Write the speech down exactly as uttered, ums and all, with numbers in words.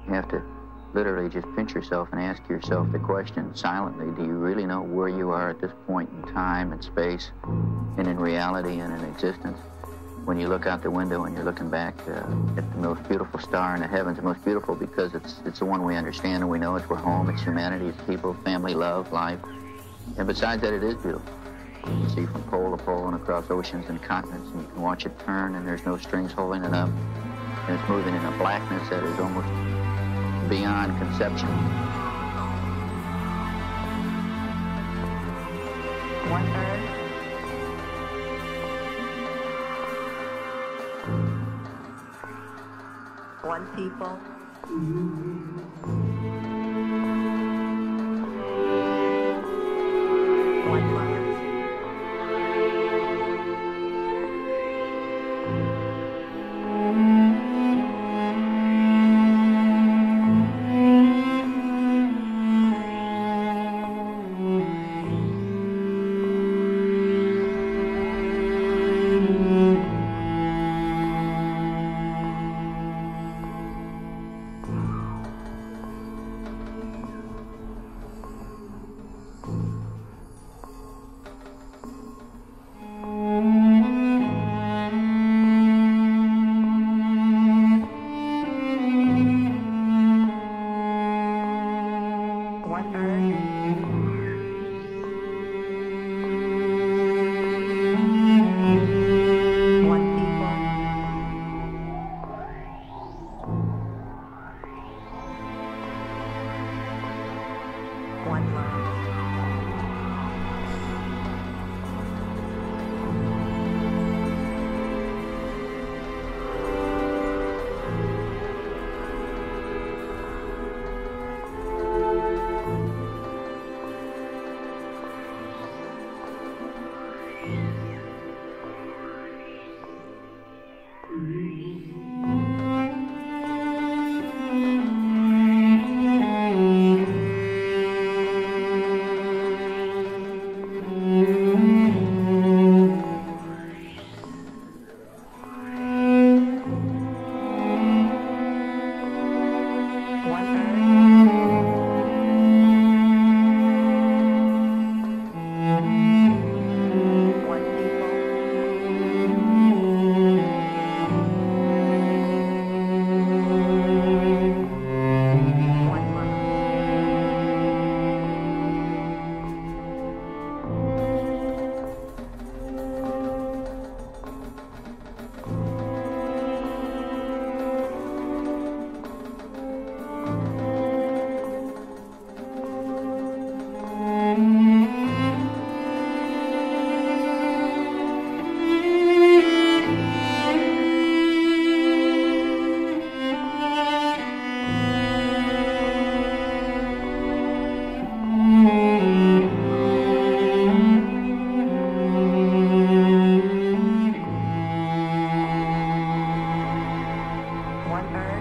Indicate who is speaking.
Speaker 1: You have to literally just pinch yourself and ask yourself the question silently, do you really know where you are at this point in time and space and in reality and in existence? When you look out the window and you're looking back uh, at the most beautiful star in the heavens, the most beautiful because it's it's the one we understand and we know it's we're home, it's humanity, it's people, family, love, life. And besides that, it is beautiful. You can see from pole to pole and across oceans and continents, and you can watch it turn and there's no strings holding it up. And it's moving in a blackness that is almost beyond conception.
Speaker 2: One Earth. One people. One love. One love. One Earth.